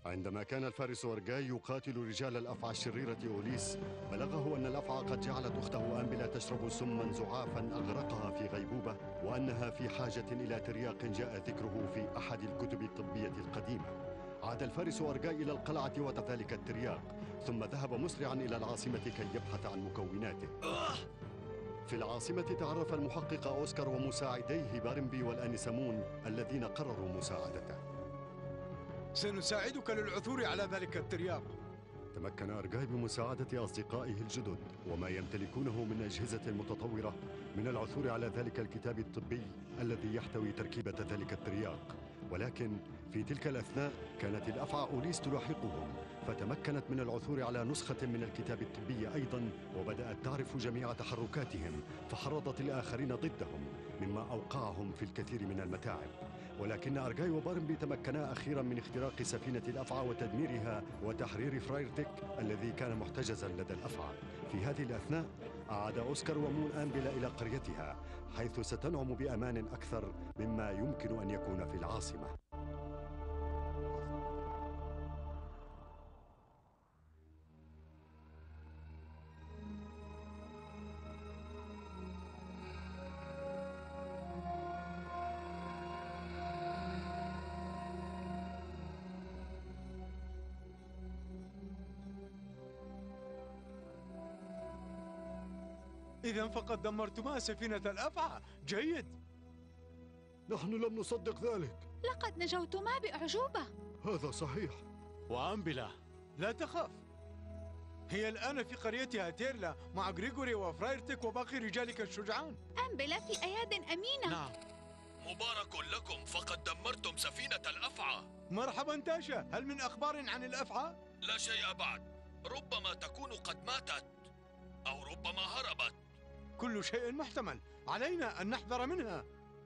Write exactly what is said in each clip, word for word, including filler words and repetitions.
عندما كان الفارس أرجاي يقاتل رجال الأفعى الشريرة أوليس، بلغه أن الأفعى قد جعلت أخته أنبلة تشرب سما زعافا أغرقها في غيبوبة، وأنها في حاجة إلى ترياق جاء ذكره في أحد الكتب الطبية القديمة. عاد الفارس أرجاي إلى القلعة وذلك الترياق، ثم ذهب مسرعا إلى العاصمة كي يبحث عن مكوناته. في العاصمة تعرف المحقق أوسكار ومساعديه بارنبي والأنيسمون الذين قرروا مساعدته. سنساعدك للعثور على ذلك الترياق. تمكن أرجاي بمساعدة أصدقائه الجدد وما يمتلكونه من أجهزة متطورة من العثور على ذلك الكتاب الطبي الذي يحتوي تركيبة ذلك الترياق. ولكن في تلك الأثناء كانت الأفعى أوليس تلاحقهم، فتمكنت من العثور على نسخة من الكتاب الطبي أيضا، وبدأت تعرف جميع تحركاتهم، فحرضت الآخرين ضدهم مما أوقعهم في الكثير من المتاعب. ولكن أرجاي وبارنبي تمكنا أخيرا من اختراق سفينة الأفعى وتدميرها وتحرير فرايرتك الذي كان محتجزا لدى الأفعى. في هذه الأثناء عاد أوسكار ومون أنبلة إلى قريتها، حيث ستنعم بأمان أكثر مما يمكن أن يكون في العاصمة. إذن فقد دمرتما سفينة الأفعى. جيد. نحن لم نصدق ذلك. لقد نجوتما بأعجوبة. هذا صحيح. وأنبلة لا تخاف، هي الآن في قريتها تيرلا مع غريغوري وفرايرتك وباقي رجالك الشجعان. أنبلة في أياد أمينة. نعم. مبارك لكم، فقد دمرتم سفينة الأفعى. مرحبا تاشا، هل من أخبار عن الأفعى؟ لا شيء بعد، ربما تكون قد ماتت أو ربما هربت. كل شيء محتمل، علينا أن نحذر منها.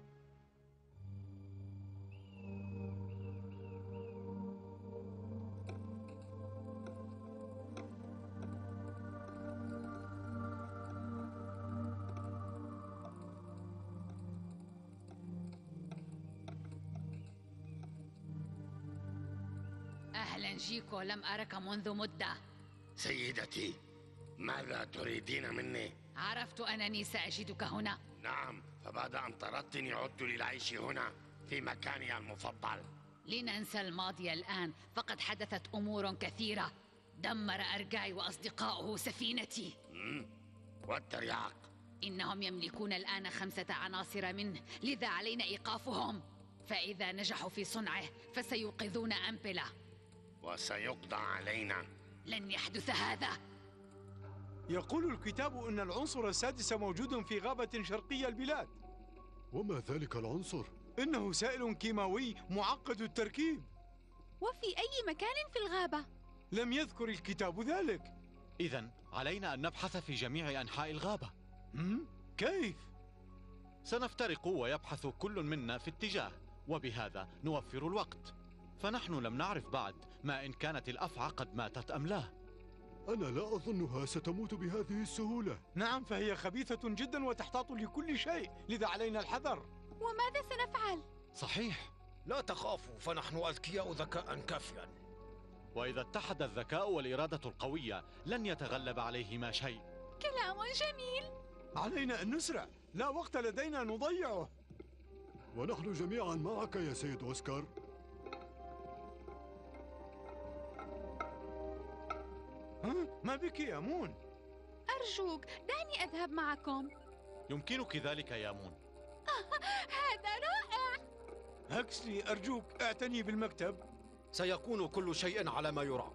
أهلا جيكو، لم أرك منذ مدة. سيدتي، ماذا تريدين مني؟ عرفت أنني سأجدك هنا. نعم، فبعد أن طردتني عدت للعيش هنا في مكاني المفضل. لننسى الماضي الآن، فقد حدثت أمور كثيرة. دمر أرجاي وأصدقاؤه سفينتي. مم. والترياق؟ إنهم يملكون الآن خمسة عناصر منه، لذا علينا إيقافهم، فإذا نجحوا في صنعه فسيوقظون أنبلة. وسيقضى علينا. لن يحدث هذا. يقول الكتاب أن العنصر السادس موجود في غابة شرقي البلاد. وما ذلك العنصر؟ إنه سائل كيماوي معقد التركيب. وفي أي مكان في الغابة؟ لم يذكر الكتاب ذلك. إذن علينا أن نبحث في جميع أنحاء الغابة. هم؟ كيف؟ سنفترق ويبحث كل منا في اتجاه، وبهذا نوفر الوقت، فنحن لم نعرف بعد ما إن كانت الأفعى قد ماتت أم لا. أنا لا أظنها ستموت بهذه السهولة. نعم، فهي خبيثة جدا وتحتاط لكل شيء، لذا علينا الحذر. وماذا سنفعل؟ صحيح. لا تخافوا، فنحن أذكياء ذكاء كافيا. وإذا اتحد الذكاء والإرادة القوية لن يتغلب عليهما شيء. كلام جميل. علينا أن نسرع، لا وقت لدينا نضيعه. ونحن جميعا معك يا سيد أوسكار. ها؟ ما بك يا مون؟ أرجوك دعني أذهب معكم. يمكنك ذلك يا مون. هذا رائع. هكسلي، أرجوك اعتني بالمكتب. سيكون كل شيء على ما يرام.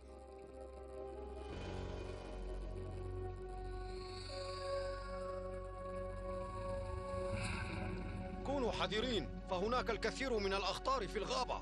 كونوا حذرين، فهناك الكثير من الأخطار في الغابة.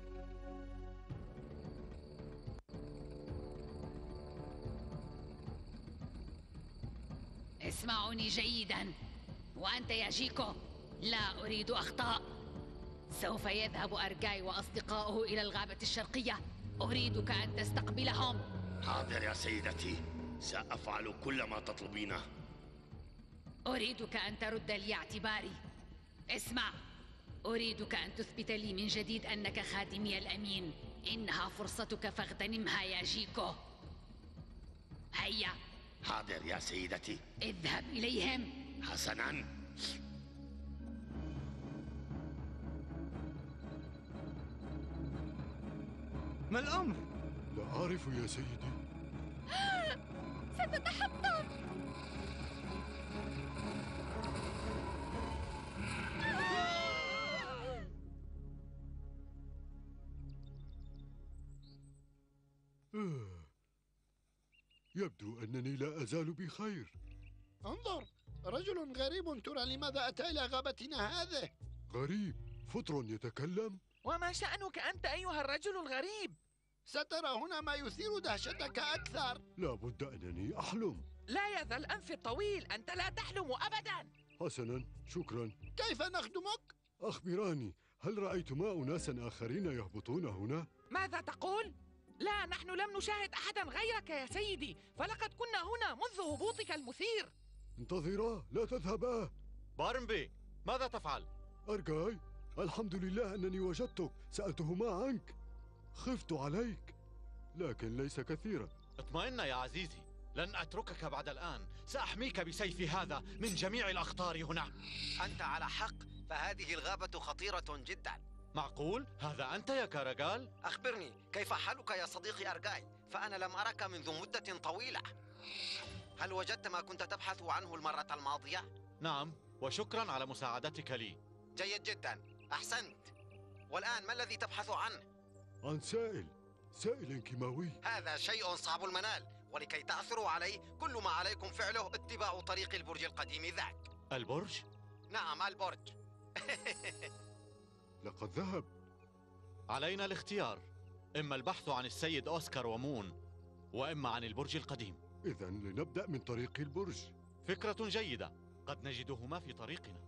اسمعوني جيدا، وأنت يا جيكو، لا أريد أخطاء. سوف يذهب أرجاي وأصدقاؤه إلى الغابة الشرقية، أريدك أن تستقبلهم. حاضر يا سيدتي، سأفعل كل ما تطلبينه. أريدك أن ترد لي اعتباري. اسمع، أريدك أن تثبت لي من جديد أنك خادمي الأمين، إنها فرصتك فاغتنمها يا جيكو. هيا حاضر يا سيدتي. اذهب إليهم. حسناً. ما الأمر؟ لا أعرف يا سيدي. ستتحطم. آه. يبدو أنني لا أزال بخير. انظر، رجل غريب، ترى لماذا أتى إلى غابتنا هذه؟ غريب؟ فطر يتكلم؟ وما شأنك أنت أيها الرجل الغريب؟ سترى هنا ما يثير دهشتك أكثر. لا بد أنني أحلم. لا يا ذا الأنف الطويل، أنت لا تحلم أبداً. حسناً، شكراً. كيف نخدمك؟ أخبراني، هل رأيتما أناساً آخرين يهبطون هنا؟ ماذا تقول؟ لا، نحن لم نشاهد أحداً غيرك يا سيدي، فلقد كنا هنا منذ هبوطك المثير. انتظرا، لا تذهبا. بارنبي، ماذا تفعل؟ أرجاي، الحمد لله أنني وجدتك. سألتهما عنك، خفت عليك، لكن ليس كثيرا. اطمئن يا عزيزي، لن أتركك بعد الآن. سأحميك بسيفي هذا من جميع الأخطار هنا. أنت على حق، فهذه الغابة خطيرة جدا. معقول؟ هذا أنت يا كاراغال؟ أخبرني، كيف حالك يا صديقي أرجاي؟ فأنا لم أرك منذ مدة طويلة. هل وجدت ما كنت تبحث عنه المرة الماضية؟ نعم، وشكرا على مساعدتك لي. جيد جدا، أحسنت. والآن ما الذي تبحث عنه؟ عن سائل، سائل كيماوي. هذا شيء صعب المنال، ولكي تعثروا عليه كل ما عليكم فعله اتباع طريق البرج القديم ذاك. البرج؟ نعم، البرج. لقد ذهب. علينا الاختيار، إما البحث عن السيد أوسكار ومون، وإما عن البرج القديم. إذن لنبدأ من طريق البرج. فكرة جيدة، قد نجدهما في طريقنا.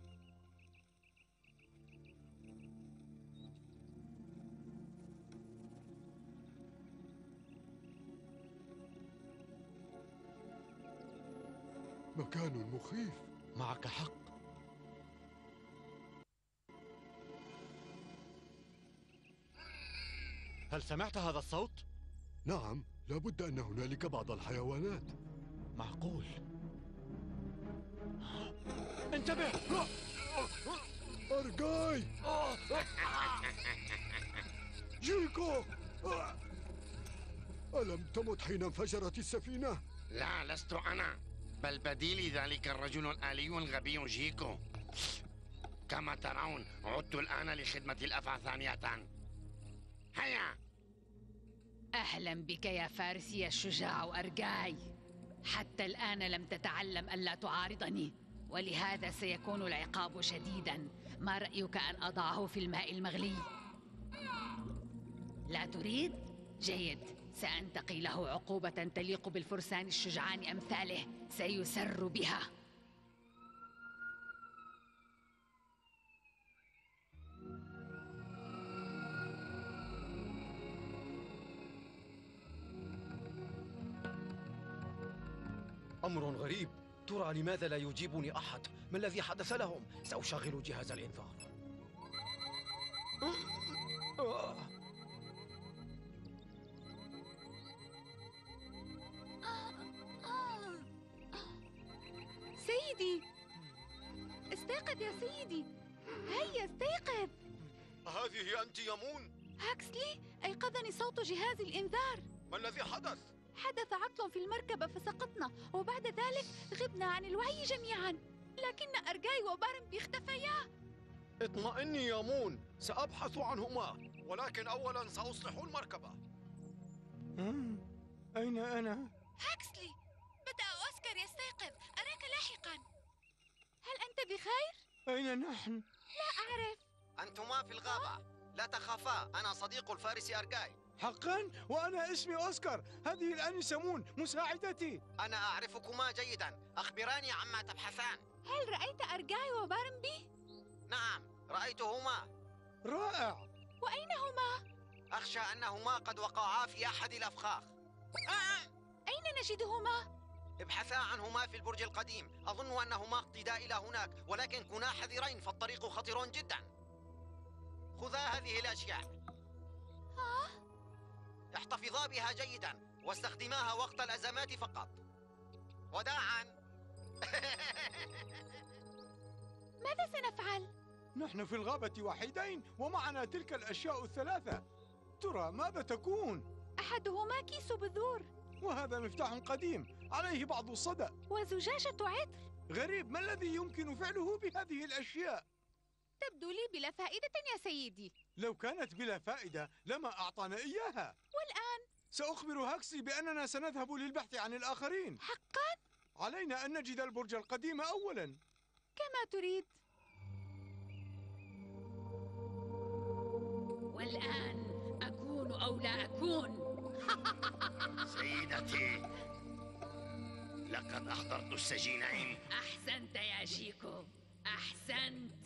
مكان مخيف. معك حق. هل سمعت هذا الصوت؟ نعم، لابد أن هنالك بعض الحيوانات. معقول. انتبه! أرجاي! جيكو! ألم تمت حين انفجرت السفينة؟ لا، لست أنا، بل بديلي ذلك الرجل الآلي الغبي جيكو. كما ترون، عدت الآن لخدمة الأفعى ثانية. هيا. أهلا بك يا فارسي الشجاع أرجاي. حتى الآن لم تتعلم ألا تعارضني، ولهذا سيكون العقاب شديدا. ما رأيك أن أضعه في الماء المغلي؟ لا تريد؟ جيد، سأنتقي له عقوبة تليق بالفرسان الشجعان أمثاله، سيسر بها. أمر غريب، ترى لماذا لا يجيبني أحد؟ ما الذي حدث لهم؟ سأشغل جهاز الإنذار. سيدي، استيقظ يا سيدي، هيا استيقظ. هذه أنت يا مون؟ هاكسلي، أيقظني صوت جهاز الإنذار. ما الذي حدث؟ حدث عطل في المركبة فسقطنا، وبعد ذلك غبنا عن الوعي جميعا، لكن أرجاي وبارنبي اختفيا. اطمئني يا مون، سأبحث عنهما، ولكن أولا سأصلح المركبة. أين أنا؟ هاكسلي، بدأ أوسكار يستيقظ، أراك لاحقا. هل أنت بخير؟ أين نحن؟ لا أعرف. أنتما في الغابة، لا تخافا، أنا صديق الفارس أرجاي. حقا؟ وأنا اسمي أوسكار، هذه الآنسة مون مساعدتي. أنا أعرفكما جيدا، أخبراني عما تبحثان. هل رأيت أرجاي وبارنبي؟ نعم، رأيتهما. رائع. وأين هما؟ أخشى أنهما قد وقعا في أحد الأفخاخ. آه! أين نجدهما؟ ابحثا عنهما في البرج القديم، أظن أنهما اقتدا إلى هناك، ولكن كونا حذرين فالطريق خطر جدا. خذا هذه الأشياء. آه؟ احتفظا بها جيدا واستخدماها وقت الأزمات فقط. وداعا. ماذا سنفعل؟ نحن في الغابة وحيدين ومعنا تلك الأشياء الثلاثة. ترى ماذا تكون؟ أحدهما كيس بذور، وهذا مفتاح قديم عليه بعض الصدى، وزجاجة عطر. غريب، ما الذي يمكن فعله بهذه الأشياء؟ تبدو لي بلا فائدة يا سيدي. لو كانت بلا فائدة لما أعطانا إياها. والآن؟ سأخبر هاكسي بأننا سنذهب للبحث عن الآخرين. حقاً؟ علينا أن نجد البرج القديم أولاً. كما تريد. والآن أكون أو لا أكون. سيدتي، لقد أحضرت السجينين. أحسنت يا جيكو، أحسنت.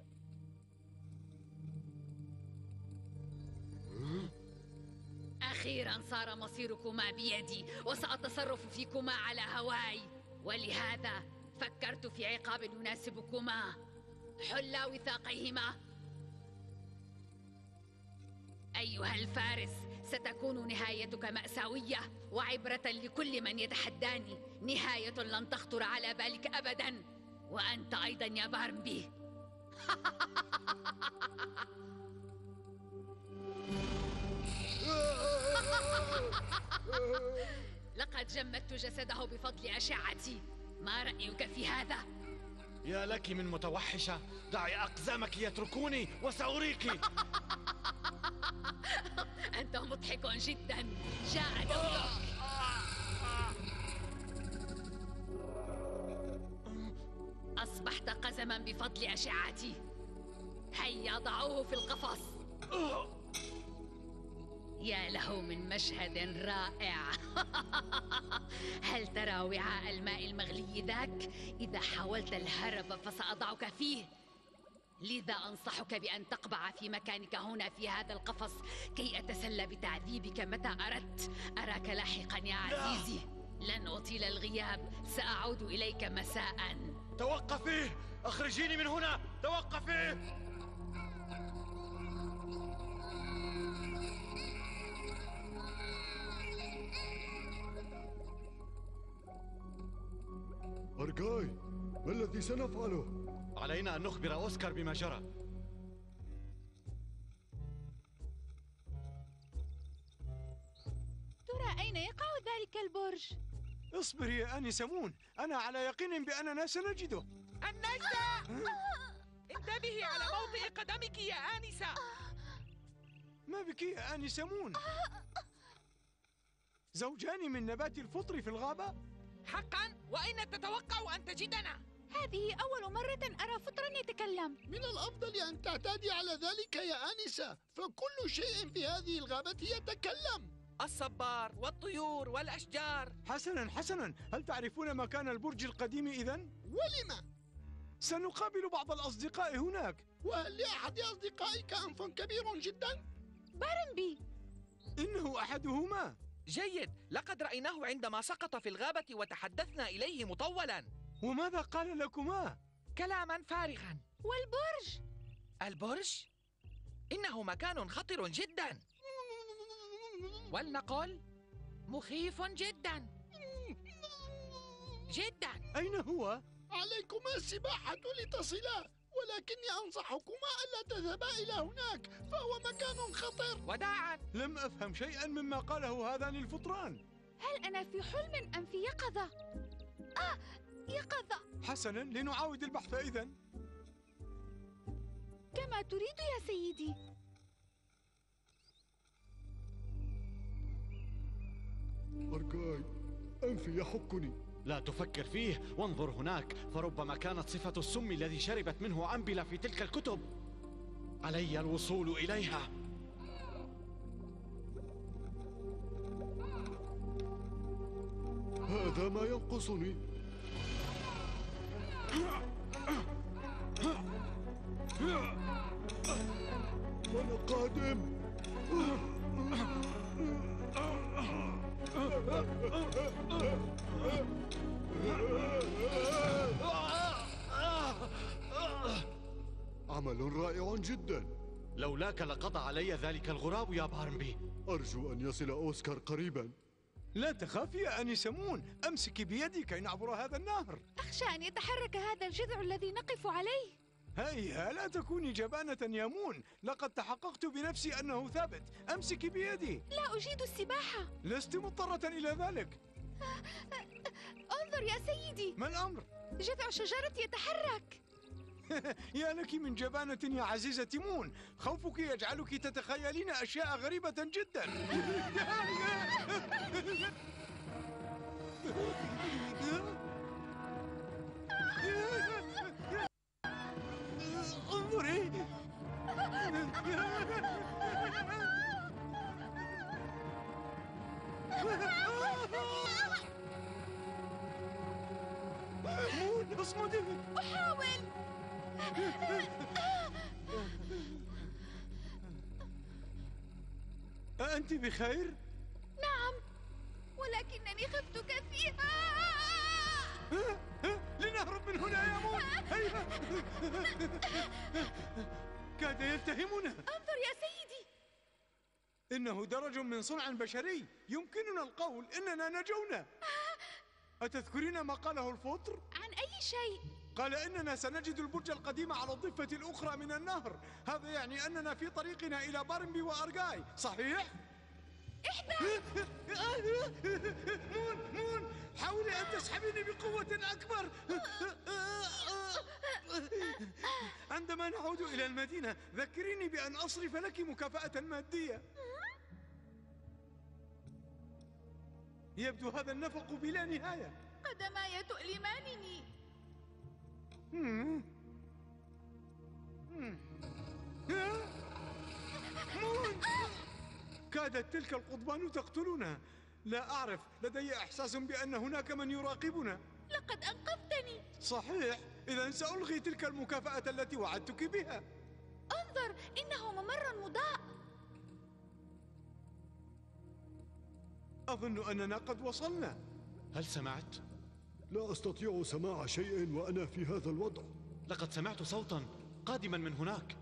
أخيراً صار مصيركما بيدي، وسأتصرف فيكما على هواي، ولهذا فكرت في عقاب يناسبكما. حلا وثاقيهما. أيها الفارس، ستكون نهايتك مأساوية وعبرة لكل من يتحداني، نهاية لن تخطر على بالك أبداً. وأنت أيضاً يا بارنبي. لقد جمدت جسده بفضل أشعتي. ما رأيك في هذا؟ يا لك من متوحشة، دعي أقزامك يتركوني وسأريك. أنت مضحك جدا. جاء دورك. أصبحت قزما بفضل أشعتي. هيا ضعوه في القفص. يا له من مشهد رائع. هل ترى وعاء الماء المغلي ذاك؟ إذا حاولت الهرب فسأضعك فيه. لذا أنصحك بأن تقبع في مكانك هنا في هذا القفص كي أتسلى بتعذيبك متى أردت. أراك لاحقا يا عزيزي. لن أطيل الغياب، سأعود إليك مساء. توقفي! أخرجيني من هنا! توقفي! أرجاي، ما الذي سنفعله؟ علينا أن نخبر أوسكار بما جرى. ترى أين يقع ذلك البرج؟ اصبر يا آنسة مون، أنا على يقين بأننا سنجده. النجدة! انتبهي على موطئ قدمك يا آنسة. ما بك يا آنسة مون؟ زوجان من نبات الفطر في الغابة؟ حقا؟ وأين تتوقع أن تجدنا؟ هذه أول مرة أرى فطرا يتكلم. من الأفضل أن تعتادي على ذلك يا آنسة، فكل شيء في هذه الغابة يتكلم. الصبار والطيور والأشجار. حسنا حسنا، هل تعرفون مكان البرج القديم إذن؟ ولم؟ سنقابل بعض الأصدقاء هناك. وهل لأحد أصدقائك أنف كبير جدا؟ بارنبي. إنه أحدهما. جيد، لقد رأيناه عندما سقط في الغابة وتحدثنا إليه مطولا. وماذا قال لكما؟ كلاما فارغا. والبرج؟ البرج؟ إنه مكان خطر جدا، ولنقل مخيف جدا جدا. أين هو؟ عليكما السباحة لتصلا، ولكني أنصحكما ألا تذهبا إلى هناك، فهو مكان خطر. وداعا. لم أفهم شيئا مما قاله هذان الفطران. هل أنا في حلم أم في يقظة؟ آه، يقظة. حسنا، لنعاود البحث إذن. كما تريد يا سيدي. أرجاي، أنفي يحكني. لا تفكر فيه، وانظر هناك، فربما كانت صفة السم الذي شربت منه أنبلة في تلك الكتب. علي الوصول إليها. هذا ما ينقصني. أنا قادم. عمل رائع جدا. لولاك لقضى علي ذلك الغراب يا بارنبي. أرجو أن يصل أوسكار قريبا. لا تخافي يا أنسة مون، أمسكي بيدي كي نعبر هذا النهر. أخشى أن يتحرك هذا الجذع الذي نقف عليه. هيا لا تكوني جبانة يا مون، لقد تحققت بنفسي أنه ثابت. أمسكي بيدي. لا أجيد السباحة. لست مضطرة إلى ذلك. انظر يا سيدي. ما الأمر؟ جذع شجرة يتحرك. يا لك من جبانة يا عزيزة مون، خوفك يجعلك تتخيلين أشياء غريبة جدا. انظري. مون اصمدي. أحاول. أنت بخير؟ نعم، ولكنني خفت كثيرا. لنهرب من هنا يا مون. هيا. كاد يلتهمنا. انظر يا سيدي. إنه درج من صنع بشري، يمكننا القول إننا نجونا. أتذكرين ما قاله الفطر؟ عن أي شيء؟ قال إننا سنجد البرج القديم على الضفة الأخرى من النهر. هذا يعني أننا في طريقنا إلى بارنبي وأرجاي، صحيح؟ إحدى. مون مون، حاولي أن تسحبيني بقوة أكبر. عندما نعود إلى المدينة ذكريني بأن أصرف لك مكافأة مادية. يبدو هذا النفق بلا نهاية. قدماي تؤلمانني. مون، كادت تلك القضبان تقتلنا. لا أعرف، لدي إحساس بأن هناك من يراقبنا. لقد أنقذتني. صحيح، إذا سألغي تلك المكافأة التي وعدتك بها. انظر، إنه ممر مضاء. أظن أننا قد وصلنا. هل سمعت؟ لا أستطيع سماع شيء وأنا في هذا الوضع. لقد سمعت صوتا قادما من هناك.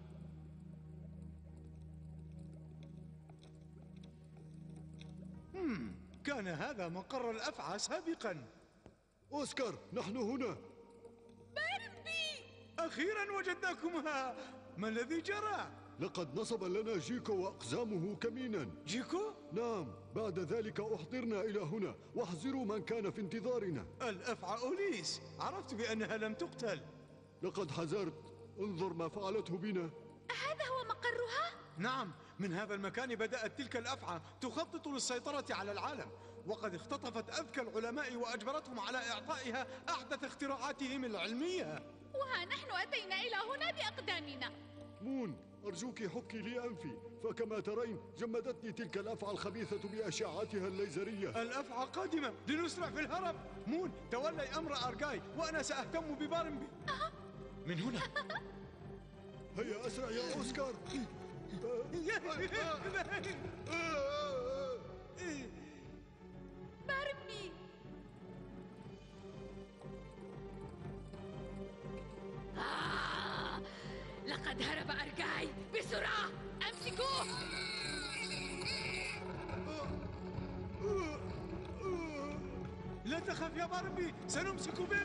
مم. كان هذا مقر الأفعى سابقا. أوسكار، نحن هنا. بارنبي! أخيرا وجدناكما. ما الذي جرى؟ لقد نصب لنا جيكو وأقزامه كمينا. جيكو؟ نعم، بعد ذلك أحضرنا إلى هنا، واحذروا من كان في انتظارنا. الأفعى أوليس، عرفت بأنها لم تقتل. لقد حذرت، انظر ما فعلته بنا. أهذا هو مقرها؟ نعم، من هذا المكان بدأت تلك الأفعى تخطط للسيطرة على العالم، وقد اختطفت أذكى العلماء وأجبرتهم على إعطائها أحدث اختراعاتهم العلمية. وها نحن أتينا إلى هنا بأقدامنا. مون، أرجوك حكي لي أنفي، فكما ترين جمدتني تلك الأفعى الخبيثة بأشعتها الليزرية. الأفعى قادمة، لنسرع في الهرب. مون، تولي أمر أرجاي وأنا سأهتم ببارنبي. من هنا. هيا أسرع يا أوسكار. بارنبي! آه! لقد هرب أرجاي، بسرعة أمسكوه. لا تخف يا بارنبي، سنمسك بك.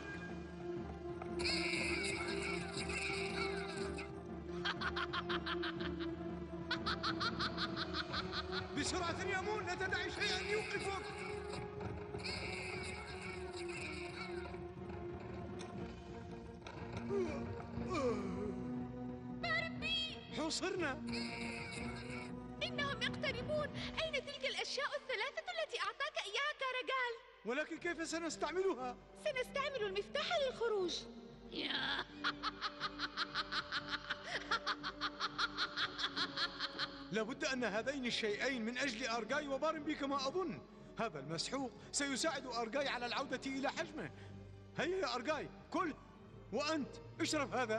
بسرعة يا مون، لا تدعي شيئا يوقفك. بارنبي! حوصرنا. إنهم يقتربون. أين تلك الأشياء الثلاثة التي أعطاك إياها كارجال؟ ولكن كيف سنستعملها؟ سنستعمل المفتاح للخروج. لابد أن هذين الشيئين من أجل أرجاي وبارنبي كما أظن. هذا المسحوق سيساعد أرجاي على العودة إلى حجمه. هيا يا أرجاي، كل. وأنت اشرب هذا.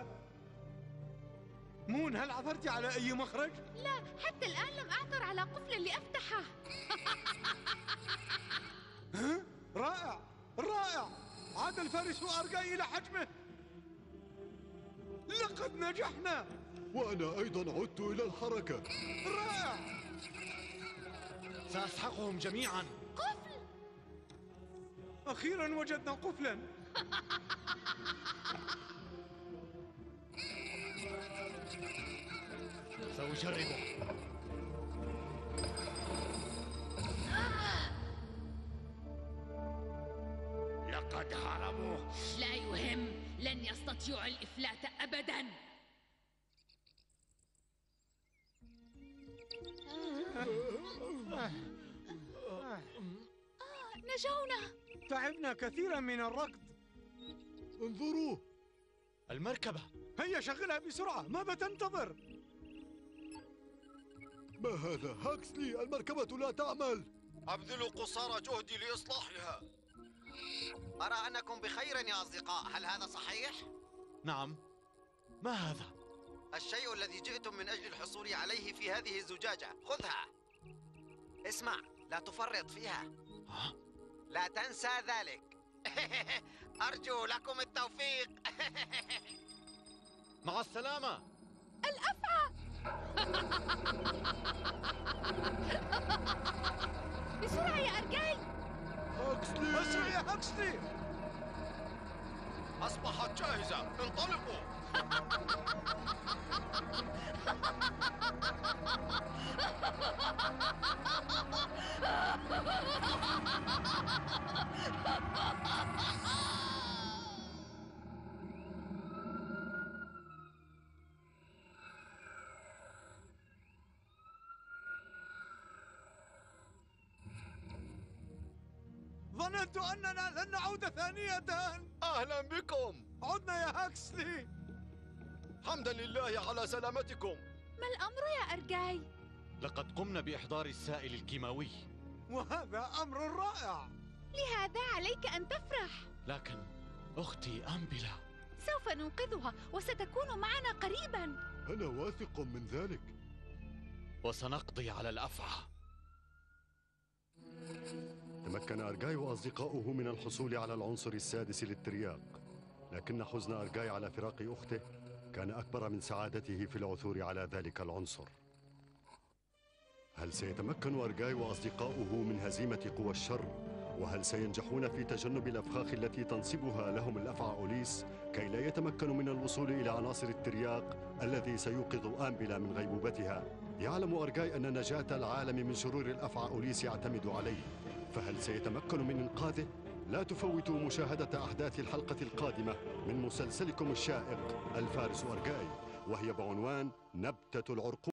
مون، هل عثرت على أي مخرج؟ لا، حتى الآن لم أعثر على قفل لأفتحه. ها؟ رائع رائع، عاد الفارس أرجاي إلى حجمه. لقد نجحنا. وأنا أيضا عدت إلى الحركة. رائع. سأسحقهم جميعا. قفل. أخيرا وجدنا قفلا. سأجربه. لقد هربوا. لا يهم، لن يستطيعوا الإفلات أبداً. نجونا. تعبنا كثيرا من الركض. انظروا المركبة. هيا شغلها بسرعة، ماذا تنتظر؟ ما هذا؟ هاكسلي، المركبة لا تعمل. أبذل قصارى جهدي لإصلاحها. أرى أنكم بخير يا أصدقاء، هل هذا صحيح؟ نعم. ما هذا؟ الشيء الذي جئتم من أجل الحصول عليه في هذه الزجاجة، خذها. اسمع، لا تفرط فيها. ها؟ لا تنسى ذلك. أرجو لكم التوفيق. مع السلامة. الأفعى. بسرعة يا أرجاي. هاكسلي، أسرع يا هاكسلي. أصبحت جاهزة، انطلقوا. ظننت أننا لن نعود ثانية. أهلا بكم. عدنا يا هاكسلي. حمدا لله على سلامتكم. ما الأمر يا أرجاي؟ لقد قمنا بإحضار السائل الكيماوي. وهذا أمر رائع. لهذا عليك أن تفرح. لكن أختي أمبلا سوف ننقذها وستكون معنا قريبا. أنا واثق من ذلك. وسنقضي على الأفعى. تمكن أرجاي وأصدقاؤه من الحصول على العنصر السادس للترياق، لكن حزن أرجاي على فراق أخته كان أكبر من سعادته في العثور على ذلك العنصر. هل سيتمكن أرجاي وأصدقاؤه من هزيمة قوى الشر؟ وهل سينجحون في تجنب الأفخاخ التي تنصبها لهم الأفعى أوليس كي لا يتمكنوا من الوصول إلى عناصر الترياق الذي سيوقظ آمبلا من غيبوبتها؟ يعلم أرجاي أن نجاة العالم من شرور الأفعى أوليس يعتمد عليه، فهل سيتمكن من إنقاذه؟ لا تفوتوا مشاهدة أحداث الحلقة القادمة من مسلسلكم الشائق الفارس أرجاي، وهي بعنوان نبتة العرقوب.